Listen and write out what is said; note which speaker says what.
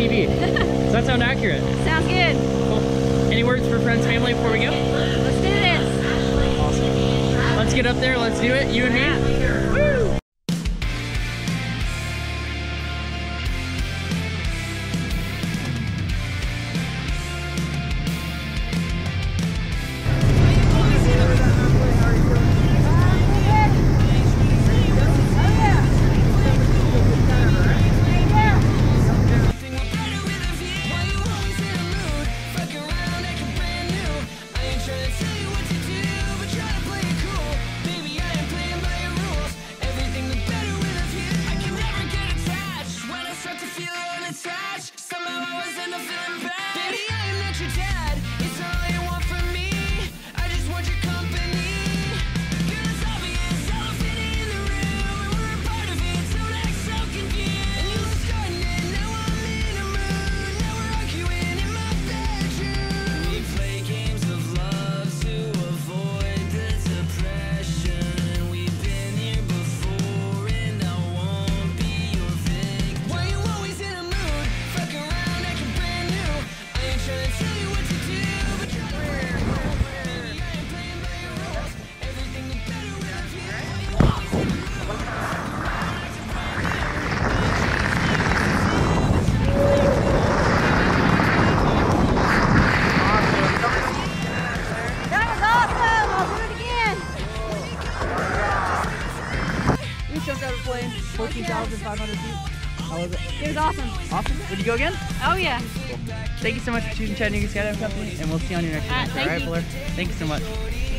Speaker 1: TV. Does that sound accurate?
Speaker 2: Sounds good.
Speaker 1: Cool. Any words for friends, family before we go?
Speaker 2: Let's do this.
Speaker 1: Awesome. Let's get up there. Let's do it. You and me. Woo!
Speaker 2: Jumped out of a plane, 14,500 feet. How was it? It was awesome.
Speaker 1: Awesome. Would you go again?
Speaker 2: Oh yeah.
Speaker 1: Cool. Thank you so much for choosing Chattanooga Skydiving Company, and we'll see you on your next adventure.
Speaker 2: Thank you.
Speaker 1: Fuller. Thank you so much.